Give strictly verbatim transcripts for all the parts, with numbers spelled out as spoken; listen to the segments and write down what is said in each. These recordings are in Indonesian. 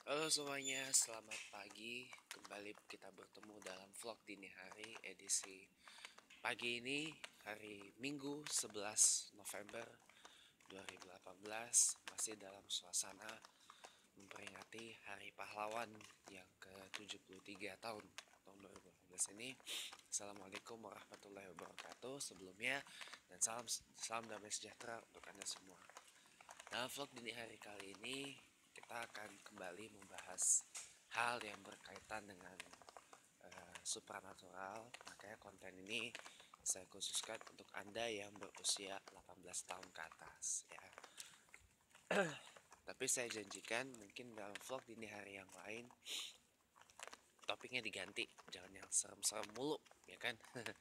Halo semuanya, selamat pagi. Kembali kita bertemu dalam vlog dini hari edisi pagi ini, hari Minggu sebelas November dua ribu delapan belas, masih dalam suasana memperingati Hari Pahlawan yang ke tujuh puluh tiga tahun tahun dua ribu delapan belas ini. Assalamualaikum warahmatullahi wabarakatuh sebelumnya, dan salam salam damai sejahtera untuk Anda semua. Dalam vlog dini hari kali ini kita akan kembali membahas hal yang berkaitan dengan uh, supranatural. Makanya konten ini saya khususkan untuk Anda yang berusia delapan belas tahun ke atas ya. Tapi saya janjikan mungkin dalam vlog dini hari yang lain topiknya diganti, jangan yang serem-serem mulu ya kan.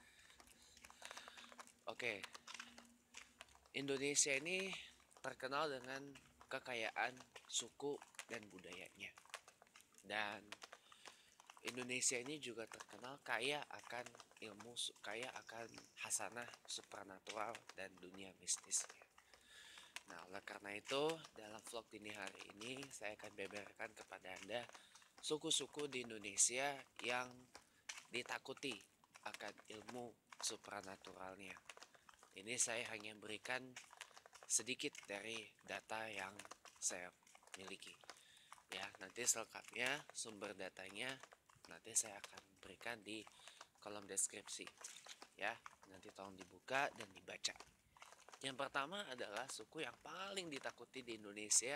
Oke, Indonesia ini terkenal dengan kekayaan suku dan budayanya. Dan Indonesia ini juga terkenal kaya akan ilmu, kaya akan hasanah supranatural dan dunia mistisnya. Nah, oleh karena itu, dalam vlog dini hari ini saya akan beberkan kepada Anda suku-suku di Indonesia yang ditakuti akan ilmu supranaturalnya. Ini saya hanya berikan sedikit dari data yang saya miliki. Ya, nanti selengkapnya sumber datanya nanti saya akan berikan di kolom deskripsi. Ya, nanti tolong dibuka dan dibaca. Yang pertama adalah suku yang paling ditakuti di Indonesia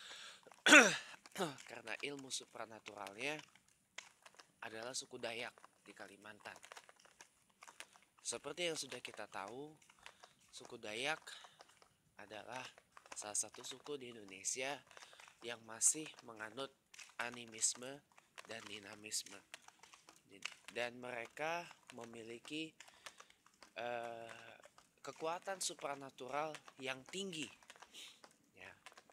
karena ilmu supranaturalnya adalah suku Dayak di Kalimantan. Seperti yang sudah kita tahu, suku Dayak adalah salah satu suku di Indonesia yang masih menganut animisme dan dinamisme, dan mereka memiliki uh, kekuatan supranatural yang tinggi ya.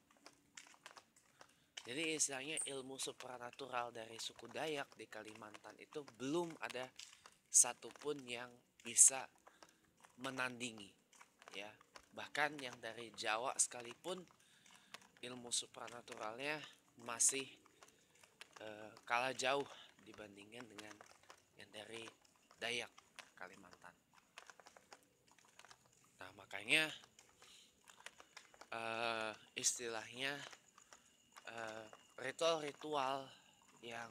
Jadi istilahnya ilmu supranatural dari suku Dayak di Kalimantan itu belum ada satupun yang bisa menandingi ya. Bahkan yang dari Jawa sekalipun ilmu supranaturalnya masih uh, kalah jauh dibandingkan dengan yang dari Dayak Kalimantan. Nah, makanya uh, istilahnya uh, ritual-ritual yang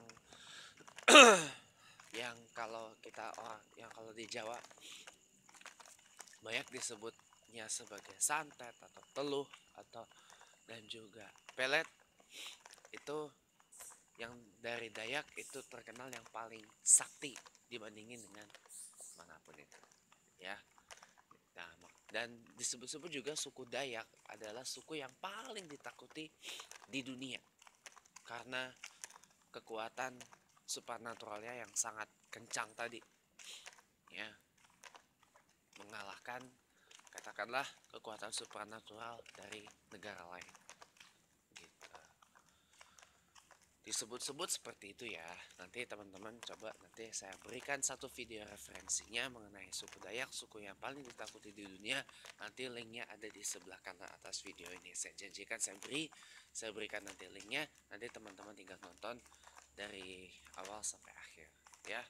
yang kalau kita orang yang kalau di Jawa banyak disebutnya sebagai santet atau teluh atau dan juga pelet, itu yang dari Dayak itu terkenal yang paling sakti dibandingin dengan manapun itu ya. Nah, dan disebut-sebut juga suku Dayak adalah suku yang paling ditakuti di dunia karena kekuatan supernaturalnya yang sangat kencang tadi ya, mengalahkan katakanlah kekuatan supernatural dari negara lain gitu. Disebut-sebut seperti itu ya. Nanti teman-teman coba nanti saya berikan satu video referensinya mengenai suku Dayak, suku yang paling ditakuti di dunia. Nanti linknya ada di sebelah kanan atas video ini. Saya janjikan saya beri, saya berikan nanti linknya. Nanti teman-teman tinggal nonton dari awal sampai akhir ya.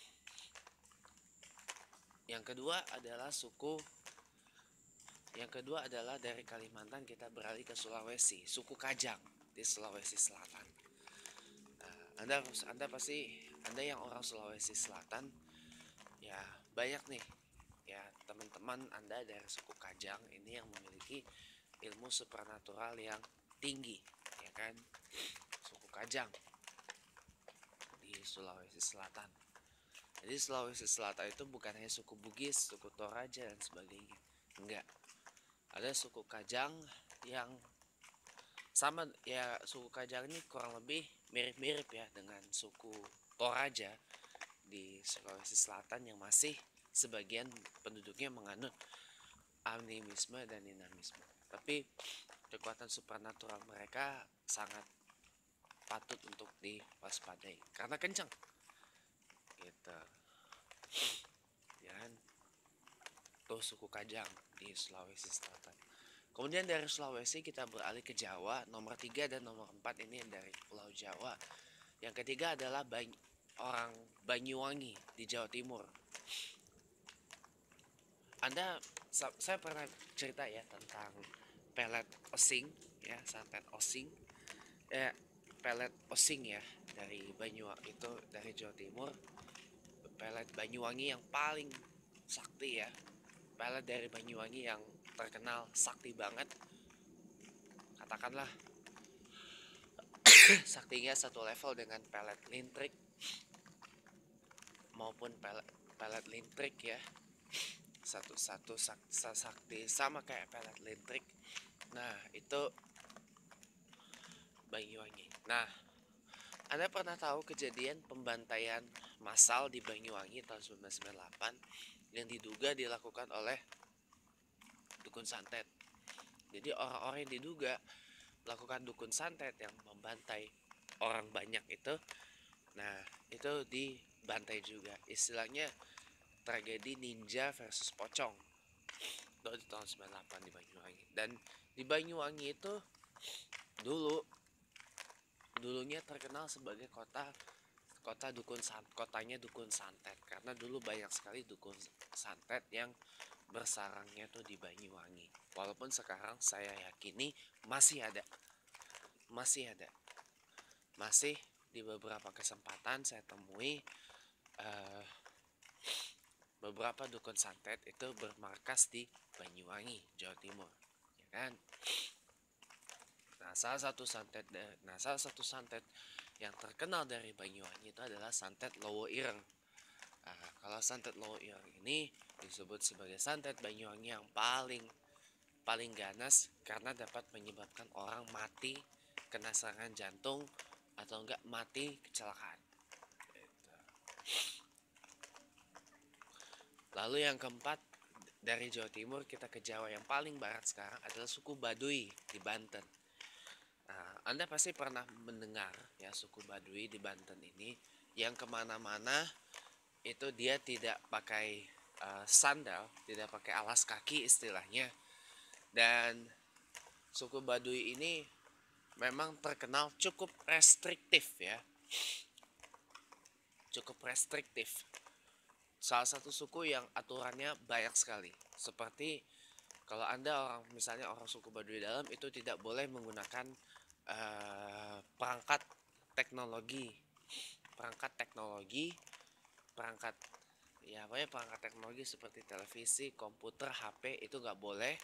Yang kedua adalah suku Yang kedua adalah dari Kalimantan kita beralih ke Sulawesi, suku Kajang di Sulawesi Selatan. Anda Anda pasti Anda yang orang Sulawesi Selatan ya, banyak nih ya teman-teman Anda dari suku Kajang ini yang memiliki ilmu supranatural yang tinggi ya kan. Suku Kajang di Sulawesi Selatan. Jadi Sulawesi Selatan itu bukan hanya suku Bugis, suku Toraja dan sebagainya. Enggak. Ada suku Kajang yang sama ya, suku Kajang ini kurang lebih mirip-mirip ya dengan suku Toraja di Sulawesi Selatan yang masih sebagian penduduknya menganut animisme dan dinamisme. Tapi kekuatan supernatural mereka sangat patut untuk diwaspadai karena kencang gitu. Dan tuh suku Kajang di Sulawesi Selatan. Kemudian dari Sulawesi kita beralih ke Jawa. Nomor tiga dan nomor empat ini dari Pulau Jawa. Yang ketiga adalah Bany orang Banyuwangi di Jawa Timur. Anda, saya pernah cerita ya tentang pelet osing, ya santet osing, eh pelet osing ya dari Banyuwangi itu dari Jawa Timur. Pelet Banyuwangi yang paling sakti ya, pelet dari Banyuwangi yang terkenal sakti banget, katakanlah saktinya satu level dengan pelet lintrik maupun pelet pelet lintrik ya, satu-satu sakti sama kayak pelet lintrik. Nah itu Banyuwangi. Nah, Anda pernah tahu kejadian pembantaian massal di Banyuwangi tahun seribu sembilan ratus sembilan puluh delapan yang diduga dilakukan oleh dukun santet. Jadi orang-orang yang diduga melakukan dukun santet yang membantai orang banyak itu, nah itu dibantai juga. Istilahnya tragedi ninja versus pocong. Itu di tahun sembilan puluh delapan di Banyuwangi. Dan di Banyuwangi itu dulu dulunya terkenal sebagai kota kota dukun sant kotanya dukun santet, karena dulu banyak sekali dukun santet yang bersarangnya tuh di Banyuwangi. Walaupun sekarang saya yakini masih ada masih ada masih di beberapa kesempatan saya temui uh, beberapa dukun santet itu bermarkas di Banyuwangi, Jawa Timur, ya kan? Nah, salah satu santet nah salah satu santet yang terkenal dari Banyuwangi itu adalah santet Lowo Ireng. Nah, kalau santet Lowo Ireng ini disebut sebagai santet Banyuwangi yang paling paling ganas karena dapat menyebabkan orang mati kena serangan jantung atau enggak mati kecelakaan. Lalu yang keempat, dari Jawa Timur kita ke Jawa yang paling barat sekarang adalah suku Baduy di Banten. Nah, Anda pasti pernah mendengar ya suku Baduy di Banten ini yang kemana-mana itu dia tidak pakai uh, sandal, tidak pakai alas kaki istilahnya. Dan suku Baduy ini memang terkenal cukup restriktif ya, cukup restriktif. Salah satu suku yang aturannya banyak sekali. Seperti kalau Anda orang misalnya orang suku Baduy Dalam itu tidak boleh menggunakan uh, perangkat teknologi, perangkat teknologi, perangkat ya apa ya perangkat teknologi seperti televisi, komputer, H P itu nggak boleh.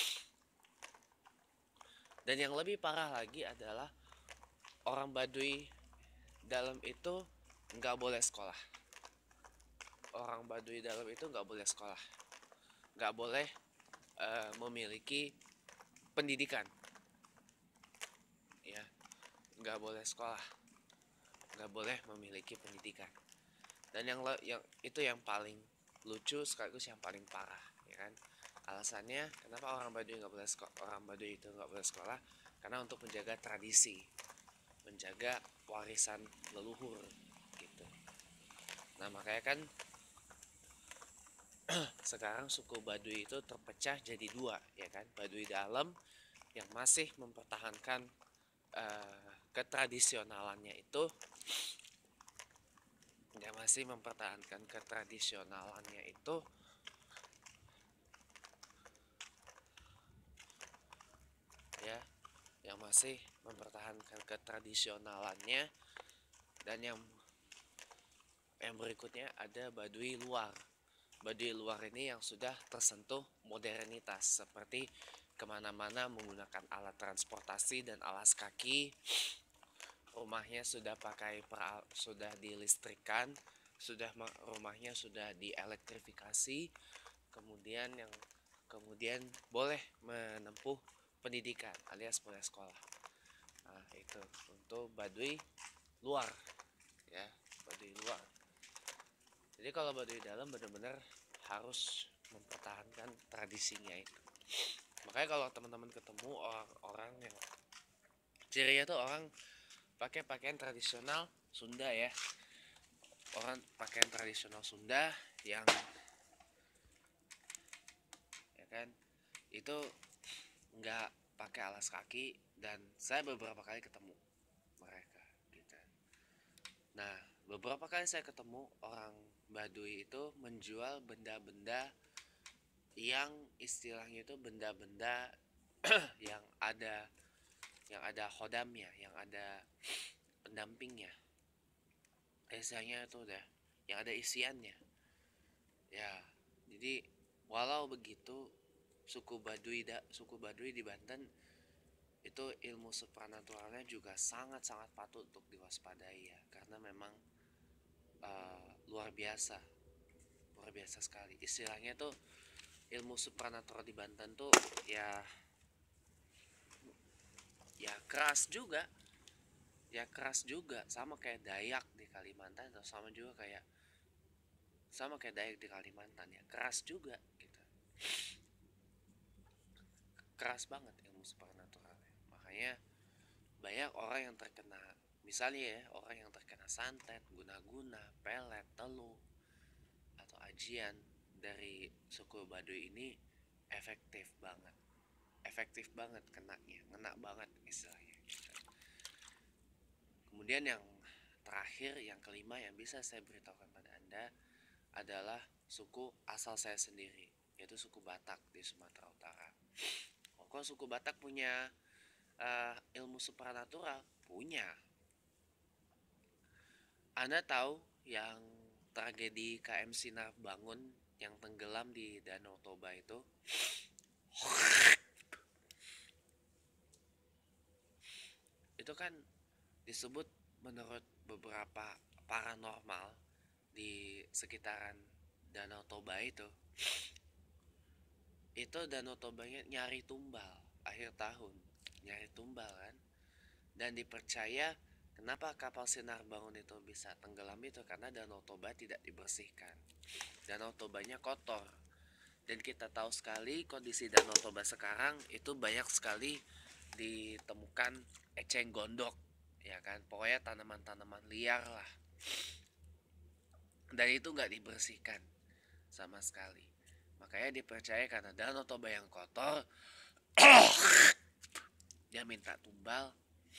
Dan yang lebih parah lagi adalah orang Baduy Dalam itu nggak boleh sekolah. Orang Baduy Dalam itu nggak boleh sekolah, nggak boleh uh, memiliki pendidikan, ya, nggak boleh sekolah, nggak boleh memiliki pendidikan. Dan yang yang itu yang paling lucu sekaligus yang paling parah, ya kan? Alasannya kenapa orang Baduy nggak boleh sekolah, orang Baduy itu nggak boleh sekolah, karena untuk menjaga tradisi, menjaga warisan leluhur, gitu. Nah makanya kan sekarang suku Baduy itu terpecah jadi dua, ya kan? Baduy Dalam yang masih mempertahankan uh, ketradisionalannya itu, yang masih mempertahankan ketradisionalannya itu, ya, yang masih mempertahankan ketradisionalannya, dan yang yang berikutnya ada Baduy Luar. Baduy Luar ini yang sudah tersentuh modernitas, seperti kemana-mana menggunakan alat transportasi dan alas kaki, rumahnya sudah pakai peral, sudah dilistrikan, sudah rumahnya sudah dielektrifikasi, kemudian yang kemudian boleh menempuh pendidikan alias boleh sekolah. Nah itu untuk Baduy Luar, ya, Baduy Luar. Jadi kalau Baduy Dalam benar-benar harus mempertahankan tradisinya itu. Makanya kalau teman-teman ketemu orang-orang yang cirinya tuh orang pakai pakaian tradisional Sunda ya, orang pakaian tradisional Sunda yang ya kan itu nggak pakai alas kaki, dan saya beberapa kali ketemu mereka gitu. Nah, beberapa kali saya ketemu orang Baduy itu menjual benda-benda yang istilahnya itu benda-benda yang ada yang ada khodamnya, yang ada pendampingnya. Istilahnya itu udah yang ada isiannya. Ya, jadi walau begitu suku Baduy da, suku Baduy di Banten itu ilmu supranaturalnya juga sangat-sangat patut untuk diwaspadai ya, karena memang uh, luar biasa, luar biasa sekali. Istilahnya tuh ilmu supranatural di Banten tuh ya ya keras juga, ya keras juga sama kayak Dayak di Kalimantan, atau sama juga kayak sama kayak Dayak di Kalimantan ya, keras juga gitu, keras banget ilmu supranaturalnya. Makanya banyak orang yang terkena, misalnya ya, orang yang terkena santet, guna-guna, pelet, teluh, atau ajian dari suku Baduy ini efektif banget, efektif banget kenanya, ngena banget istilahnya gitu. Kemudian yang terakhir, yang kelima yang bisa saya beritahukan pada Anda adalah suku asal saya sendiri, yaitu suku Batak di Sumatera Utara. Kok suku Batak punya uh, ilmu supranatural? Punya. Anda tahu yang tragedi K M Sinar Bangun yang tenggelam di Danau Toba itu? Itu kan disebut menurut beberapa paranormal di sekitaran Danau Toba itu, itu Danau Tobanya nyari tumbal akhir tahun, nyari tumbal kan. Dan dipercaya kenapa kapal Sinar Bangun itu bisa tenggelam itu karena Danau Toba tidak dibersihkan. Danau Tobanya kotor. Dan kita tahu sekali kondisi Danau Toba sekarang itu banyak sekali ditemukan eceng gondok, ya kan, pokoknya tanaman-tanaman liar lah. Dan itu nggak dibersihkan sama sekali. Makanya dipercaya karena Danau Toba yang kotor, dia minta tumbal,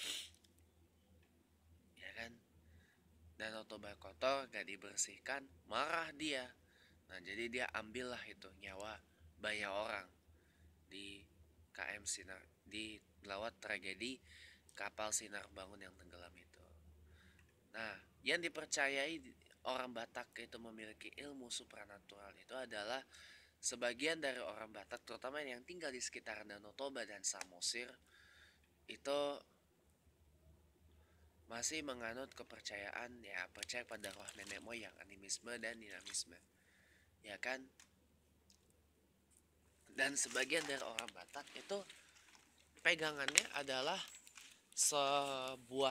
ya kan. Danau Toba kotor, nggak dibersihkan, marah dia. Nah, jadi dia ambillah itu nyawa banyak orang di K M Sinar, di lewat tragedi kapal Sinar Bangun yang tenggelam itu. Nah, yang dipercayai orang Batak itu memiliki ilmu supranatural itu adalah sebagian dari orang Batak, terutama yang tinggal di sekitaran Danau Toba dan Samosir, itu masih menganut kepercayaan, ya percaya pada roh nenek moyang, animisme dan dinamisme, ya kan. Dan sebagian dari orang Batak itu pegangannya adalah sebuah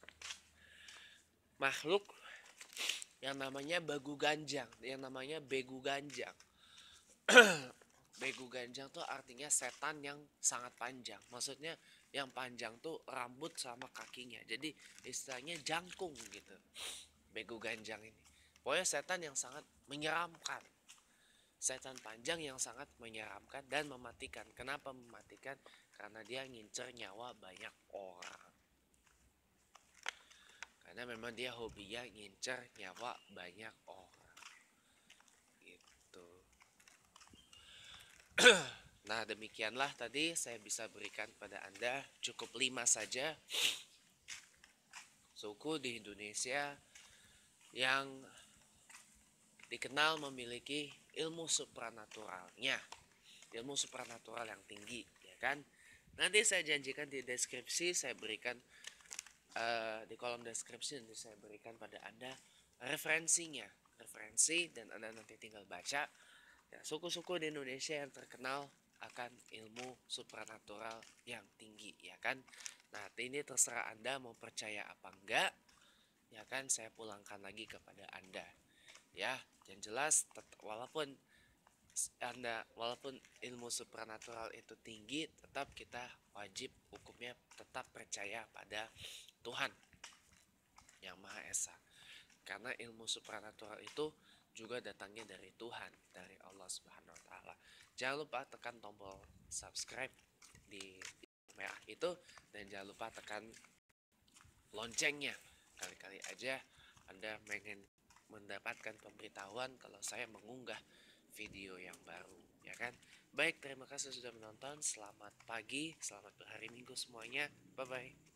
makhluk yang namanya Bagu Ganjang, yang namanya Begu Ganjang. Begu Ganjang tuh artinya setan yang sangat panjang. Maksudnya yang panjang tuh rambut sama kakinya. Jadi istilahnya jangkung gitu. Begu Ganjang ini. Pokoknya setan yang sangat menyeramkan. Setan panjang yang sangat menyeramkan dan mematikan. Kenapa mematikan? Karena dia ngincer nyawa banyak orang. Karena memang dia hobinya ngincer nyawa banyak orang. Gitu. Nah, demikianlah tadi saya bisa berikan pada Anda, cukup lima saja suku di Indonesia yang dikenal memiliki ilmu supranaturalnya, ilmu supranatural yang tinggi, ya kan. Nanti saya janjikan di deskripsi saya berikan uh, di kolom deskripsi nanti saya berikan pada Anda referensinya, referensi, dan Anda nanti tinggal baca ya, suku-suku di Indonesia yang terkenal akan ilmu supranatural yang tinggi, ya kan. Nah, ini terserah Anda mau percaya apa enggak, ya kan. Saya pulangkan lagi kepada Anda, ya. Yang jelas, tet- walaupun Anda, walaupun ilmu supranatural itu tinggi, tetap kita wajib hukumnya tetap percaya pada Tuhan yang Maha Esa. Karena ilmu supranatural itu juga datangnya dari Tuhan, dari Allah Subhanahu wa taala. Jangan lupa tekan tombol subscribe di merah itu, dan jangan lupa tekan loncengnya. Kali-kali aja Anda pengen mendapatkan pemberitahuan kalau saya mengunggah video yang baru, ya kan? Baik, terima kasih sudah menonton. Selamat pagi, selamat berhari Minggu semuanya. Bye bye.